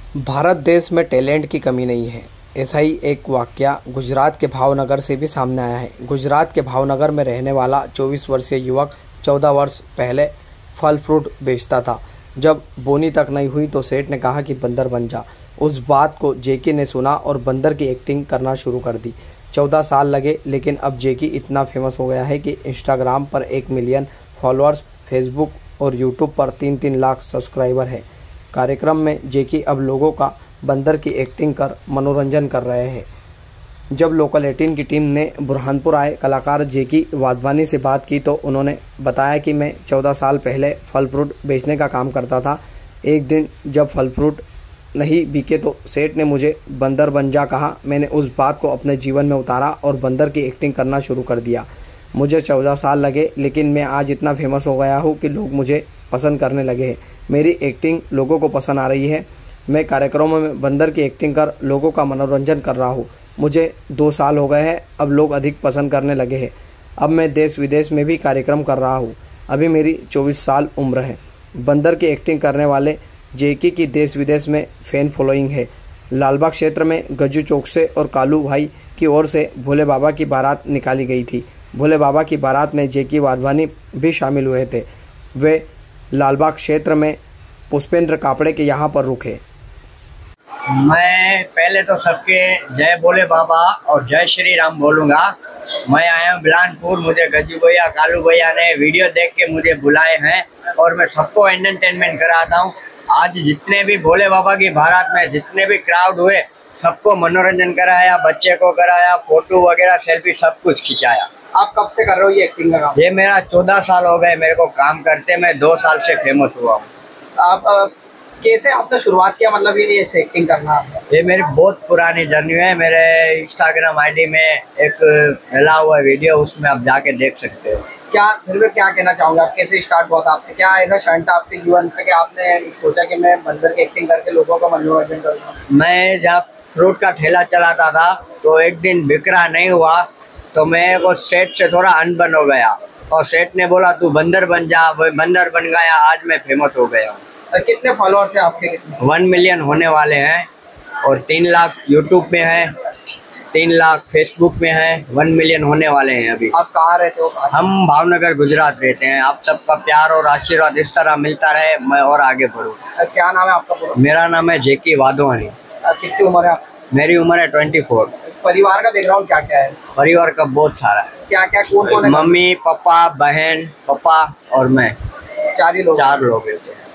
भारत देश में टैलेंट की कमी नहीं है। ऐसा ही एक वाकया गुजरात के भावनगर से भी सामने आया है। गुजरात के भावनगर में रहने वाला 24 वर्षीय युवक 14 वर्ष पहले फल फ्रूट बेचता था। जब बोनी तक नहीं हुई तो सेठ ने कहा कि बंदर बन जा। उस बात को जेकी ने सुना और बंदर की एक्टिंग करना शुरू कर दी। 14 साल लगे, लेकिन अब जेकी इतना फेमस हो गया है कि इंस्टाग्राम पर 1 मिलियन फॉलोअर्स, फेसबुक और यूट्यूब पर 3-3 लाख सब्सक्राइबर हैं। कार्यक्रम में जेकी अब लोगों का बंदर की एक्टिंग कर मनोरंजन कर रहे हैं। जब लोकल 18 की टीम ने बुरहानपुर आए कलाकार जेकी वाधवानी से बात की तो उन्होंने बताया कि मैं 14 साल पहले फल फ्रूट बेचने का काम करता था। एक दिन जब फल फ्रूट नहीं बिके तो सेठ ने मुझे बंदर बन जा कहा। मैंने उस बात को अपने जीवन में उतारा और बंदर की एक्टिंग करना शुरू कर दिया। मुझे 14 साल लगे, लेकिन मैं आज इतना फेमस हो गया हूँ कि लोग मुझे पसंद करने लगे हैं। मेरी एक्टिंग लोगों को पसंद आ रही है। मैं कार्यक्रमों में बंदर की एक्टिंग कर लोगों का मनोरंजन कर रहा हूँ। मुझे 2 साल हो गए हैं, अब लोग अधिक पसंद करने लगे हैं। अब मैं देश विदेश में भी कार्यक्रम कर रहा हूँ। अभी मेरी 24 साल उम्र है। बंदर की एक्टिंग करने वाले जेकी की देश विदेश में फैन फॉलोइंग है। लालबाग क्षेत्र में गज्जू चौक से और कालू भाई की ओर से भोले बाबा की बारात निकाली गई थी। भोले बाबा की बारात में जेकी वाधवानी भी शामिल हुए थे। वे लालबाग क्षेत्र में पुष्पेंद्र कापड़े के यहाँ पर रुके। मैं पहले तो सबके जय भोले बाबा और जय श्री राम बोलूँगा। मैं आया हूँ बिलानपुर। मुझे गज्जू भैया, कालू भैया ने वीडियो देख के मुझे बुलाए हैं और मैं सबको एंटरटेनमेंट कराता हूँ। आज जितने भी भोले बाबा की बारात में जितने भी क्राउड हुए, सबको मनोरंजन कराया, बच्चे को कराया, फोटो वगैरह सेल्फी सब कुछ खिंचाया। आप कब से कर रहे हो ये एक्टिंग का काम? ये मेरा 14 साल हो गए मेरे को काम करते। मैं 2 साल से फेमस हुआ हूँ। आप कैसे आपने शुरुआत किया, मतलब ये एक्टिंग करना? ये मेरी बहुत पुरानी जर्नी है। मेरे इंस्टाग्राम आईडी में एक फैला हुआ वीडियो, उसमें आप जाके देख सकते हो। क्या फिर भी क्या कहना चाहूँगा, आप कैसे स्टार्ट हुआ था आपने? क्या ऐसा क्षण था आपके जीवन में कि आपने सोचा कि मैं बंदर की एक्टिंग करके लोगों का मनोरंजन करूँगा? मैं जब फ्रूट का ठेला चलाता था तो एक दिन बिक्रा नहीं हुआ तो मैं वो सेठ से थोड़ा अनबन हो गया और सेठ ने बोला तू बंदर बन जा। वो बंदर बन गया। आज मैं फेमस हो गया हूँ। कितने फॉलोअर्स हैं आपके? 1 मिलियन होने वाले हैं और 3 लाख यूट्यूब में है, 3 लाख फेसबुक में है, 1 मिलियन होने वाले हैं अभी। आप कहाँ रहते हो? हम भावनगर गुजरात रहते हैं। आप सबका प्यार और आशीर्वाद इस तरह मिलता रहे, मैं और आगे बढ़ूँ। क्या नाम है आपका? मेरा नाम है जेकी वाधवानी। कितनी उम्र है आपकी? मेरी उम्र है 24। परिवार का बैकग्राउंड क्या क्या है? परिवार का बहुत सारा है। क्या क्या कौन कौन है? मम्मी, पापा, बहन, पापा और मैं। 4 ही लोग? 4 लोग रहते हैं।